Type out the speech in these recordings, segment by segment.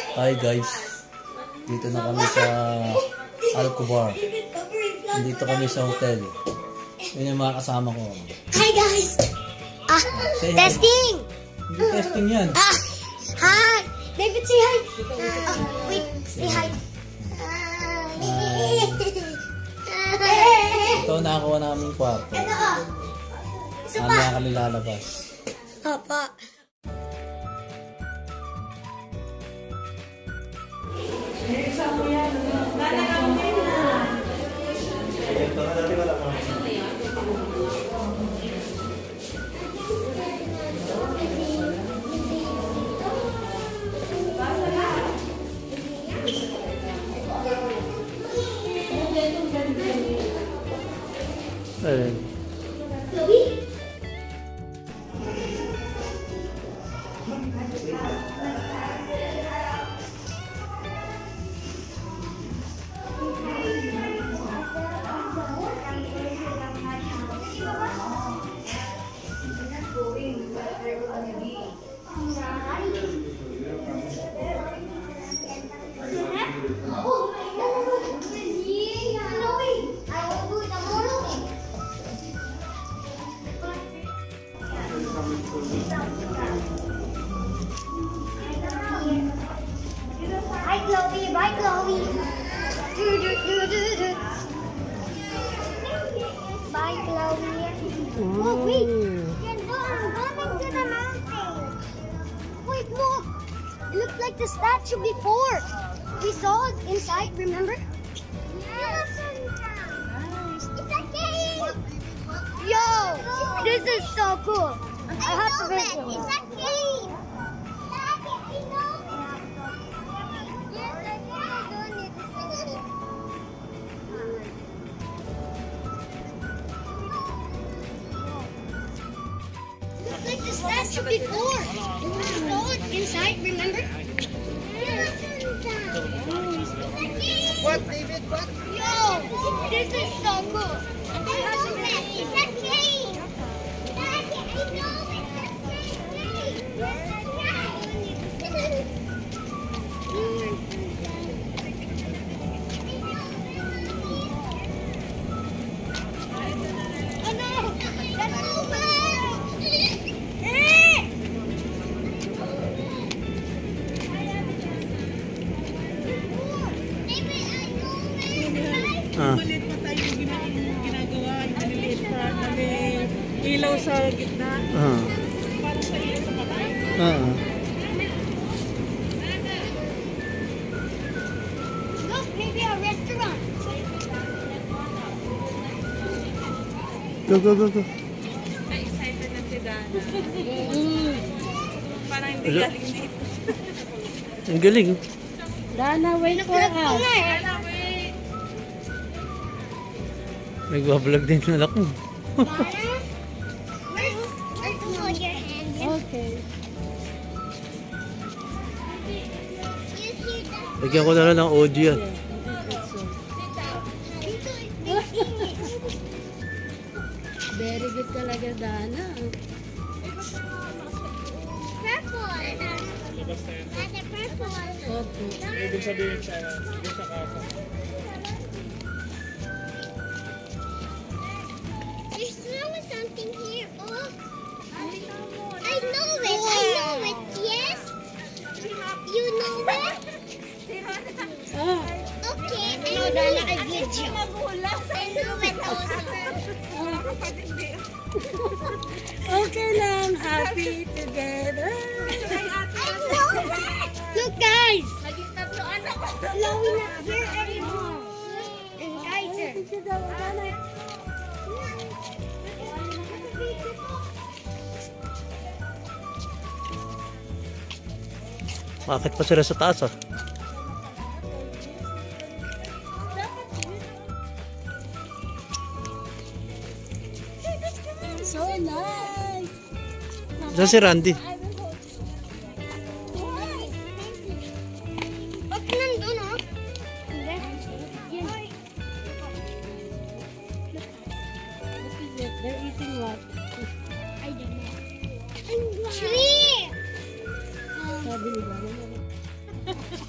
Hi guys, dito na kami sa Al-Hofuf. Dito kami sa hotel. Yun yung mga kasama ko. Hi guys! Testing! Hindi testing yan. Hi! David, say hi! Wait, say hi! Ito nakakuha namin kwarto. Mamaya kami lalabas. Papa. Bye, Chloe. Bye, Chloe. Bye, Chloe. Oh, wait. I'm going to the mountain. Wait, look. It looked like the statue before. We saw it inside, remember? Yes. It's a cave. Yo, this is so cool. I have to video. It's a cave. Like the statue before. We saw it inside, remember? What, David? What? Yo, this is so cool. It's a cave. Daddy, I know it's a cave. Oh no, that's so bad. Maliit pa tayo yung ginagawa, yung maliliit pa na may ilaw sa gitna. Parang sa ilaw sa patay. Look, maybe a restaurant. Go. Na-excited na si Dana. Parang hindi galing dito. Ang galing. Dana, wait for us. Dana, Nagbablog din na ako. where's hold your hand? Okay. You hear that? Lagyan ko na lang ng audio yan. Very good talaga, Dana. Purple. That's a purple. Opo. Ibig sabihin sa kasa. There's still something here. Oh, I know it. I know it. Yes. You know it. Ah, Okay. I know that. I get you. I know it also. okay lang. Happy together. I know it. Look, guys. Chloe not here anymore. And Kaiser. Bakit pa sila sa taas ah? So nice. Saan si Randy? Ba't nandun, oh? They're eating what? I don't know. Tree! Sabi ni Dana.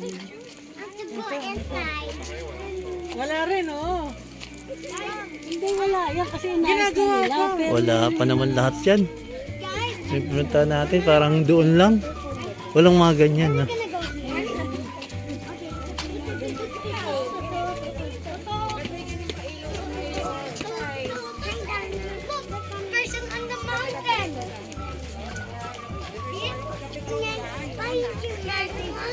to go inside. Wala rin, oh. Hindi, wala. Yan kasi Ginagawa nila. ko. Pero Wala pa naman lahat yan. Pinunta natin, parang doon lang. Walang mga ganyan, no? We're gonna go here. Look, person on the mountain. Find you guys.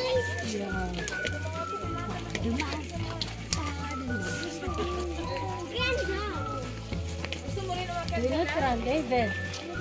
Binutran, David.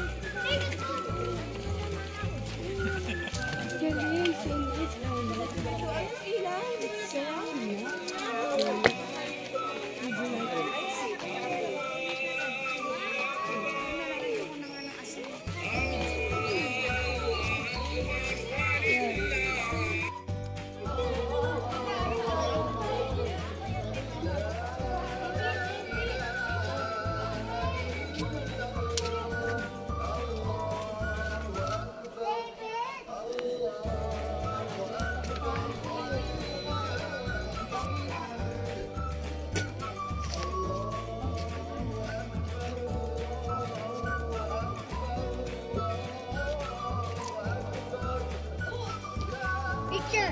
Picture.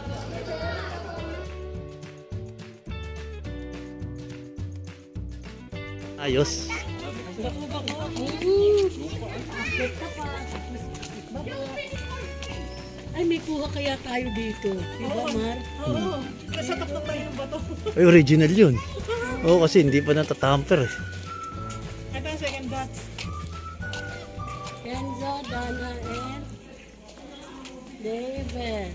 Ayos. Ay, may kuha kaya tayo dito. Diba, Mar? Oo. Kasi takot tayo ng bato. Ay, original yun. Oo, kasi hindi pa natatamper eh. Ito ang second box. Kenzo, Dana, and David.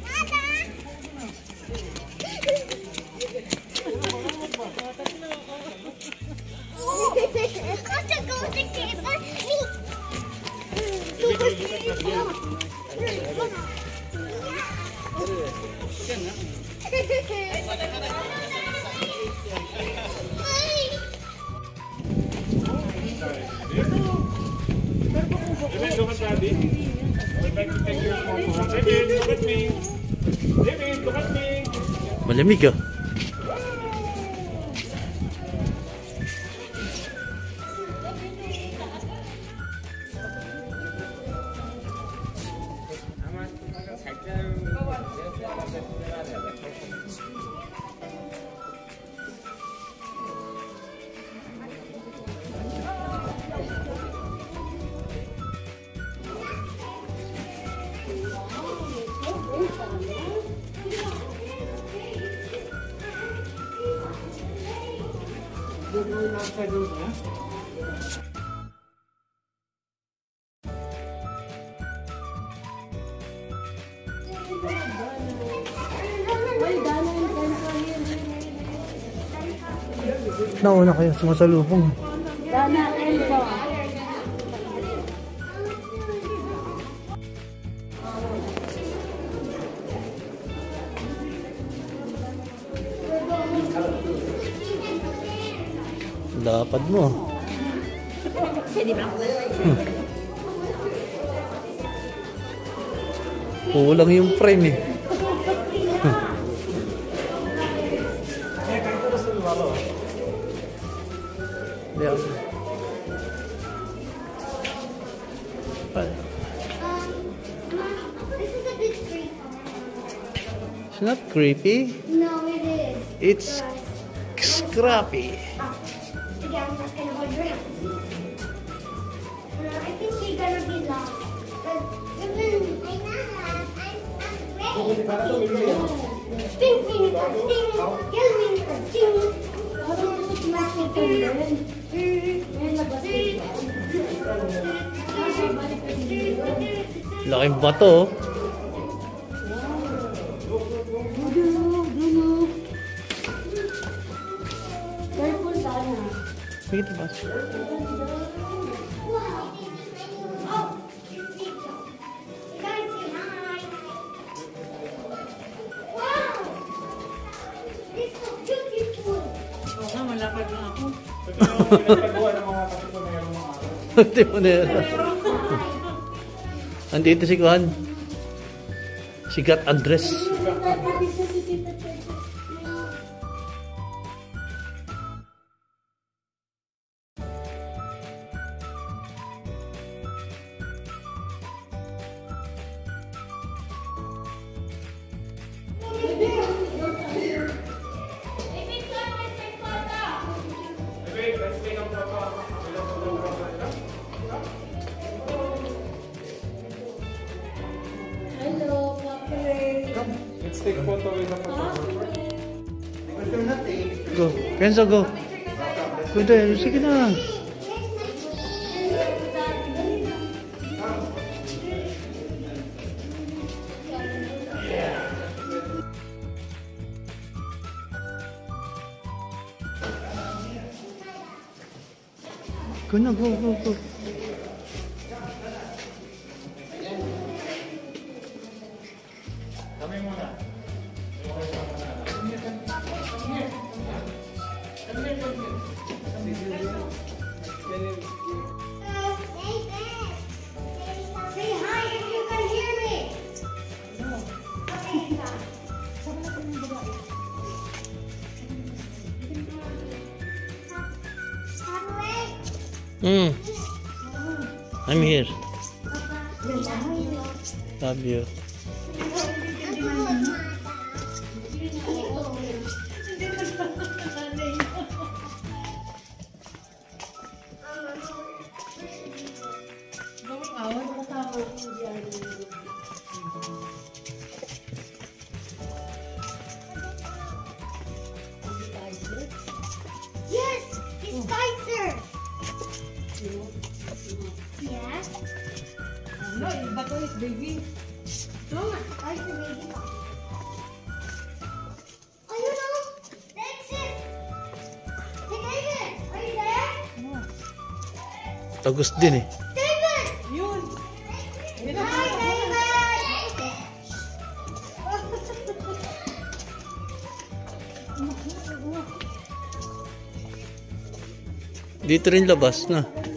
David, look at Daddy. I'd like to take your photo. David, look at me. David, look at me. Malamig ah. Nauna kayo sumasalubong. Dana, Kenzo. Lapad mo. Kulang yung frame eh. Yeah. This is a bit creepy. It's not creepy. No, it is. It's scrappy. Again, I'm not gonna hold your hand. I think we're gonna be lost. But even I'm ready. Pink vinegar, ding. Yellow vinegar, ding. Laking bato. Purple, Dana. Wait ba? Malapad na ako. Pinagpagawa ng mga katipunero ng araw. Timonero. Andito si Kuhan. Si Gat Andres. take photo with the photographer. Go. Kenzo, go. Go there. Sige na. Go na, go, go, go. Kami muna. Say hi if you can hear me. I'm here. Love you. Yes, it's Kaiser. Yeah. No, bato is baby. Mama, Kaiser baby. Oh, you know, the exit. Hey, David, are you there? Tagus din eh. David! Yun. Hi, David! Dito rin labas na.